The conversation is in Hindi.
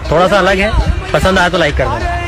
थोड़ा सा अलग है, पसंद आया तो लाइक कर देना।